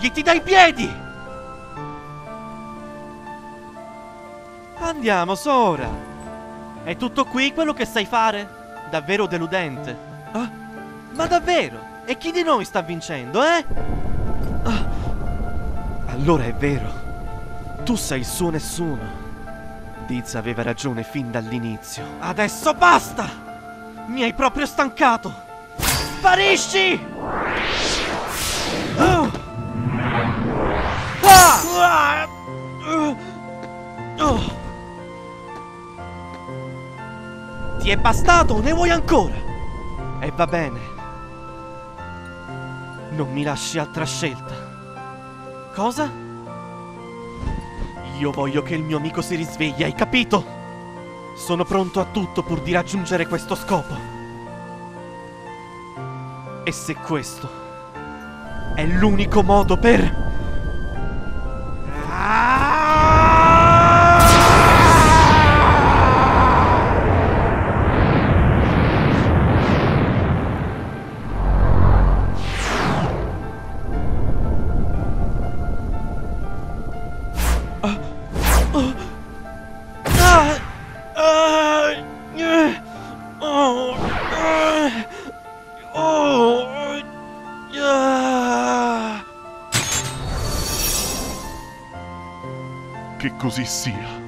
Togliti dai piedi! Andiamo, Sora. È tutto qui quello che sai fare? Davvero deludente. Ah, ma davvero? E chi di noi sta vincendo, eh? Ah, allora è vero. Tu sei il suo nessuno. Diz aveva ragione fin dall'inizio. Adesso basta! Mi hai proprio stancato! Sparisci! Ah! Ti è bastato o ne vuoi ancora? E va bene. Non mi lasci altra scelta. Cosa? Io voglio che il mio amico si risvegli, hai capito? Sono pronto a tutto pur di raggiungere questo scopo. E se questo è l'unico modo per... Che così sia.